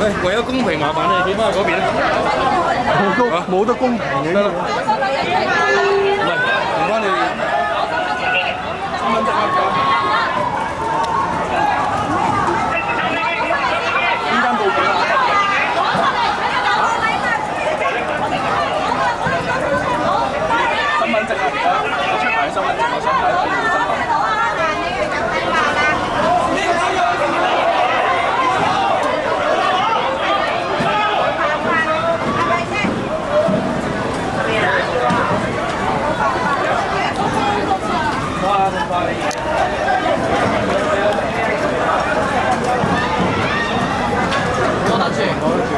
喂，為咗公平，麻煩你企翻去嗰邊啦。冇得公平嘅。得啦。唔係，唔該你。身份證啊！邊間報警啊？身份證啊！我出埋身份證，我想睇下你嘅身份。 多得住，多得住。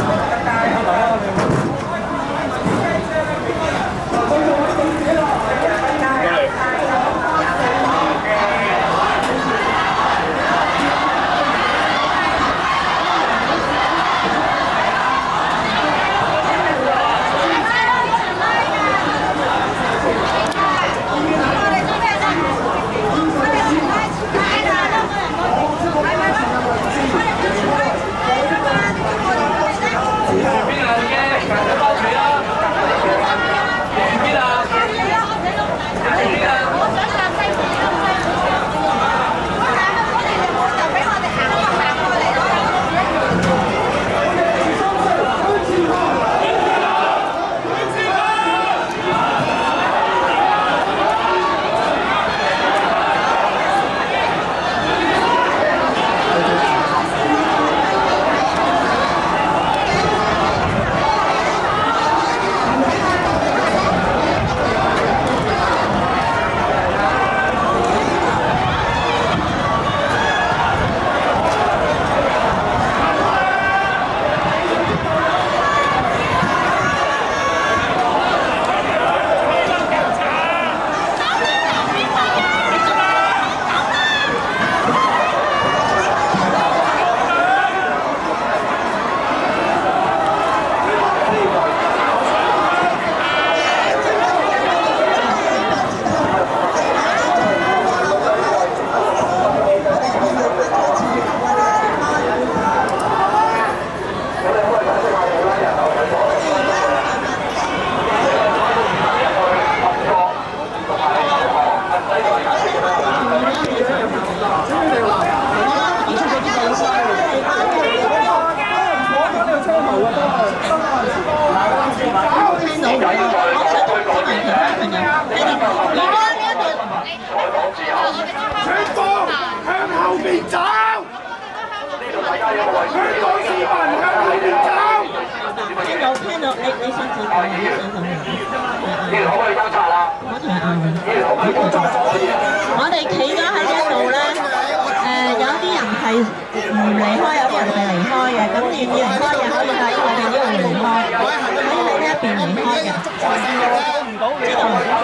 我哋企咗喺呢度咧，有啲人係唔離開，有啲人係離開嘅。咁願意離開嘅可以喺我哋呢度離開，可以喺呢一邊離開嘅。知道。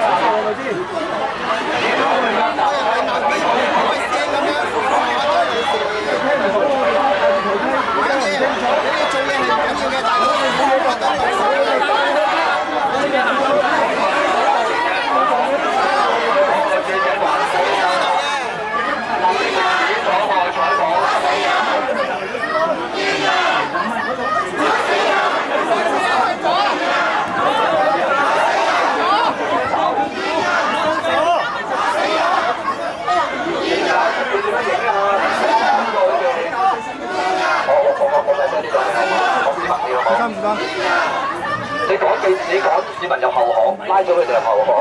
你趕市民入後巷，拉咗佢哋入後巷。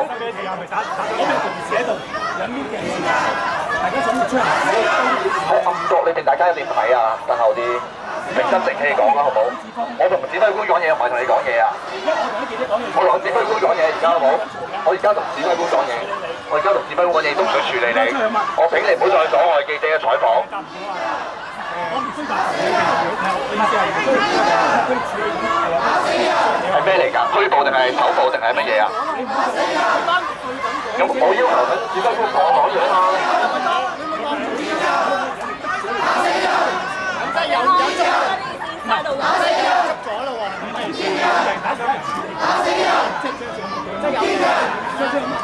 係暗角，你哋大家點睇啊？等後啲平心靜氣講啦，好唔好？我同指揮官講嘢，唔係同你講嘢啊！我同指揮官講嘢，而家好唔好？我而家同指揮官講嘢，我而家同指揮官講嘢都唔想處理你。我請你唔好再阻礙記者嘅採訪。係咩嚟㗎？拘捕定係手捕定係乜嘢啊？咁我要求指揮官同我講嘢啦。即係有捉喺度啦，捉咗啦喎。即係有。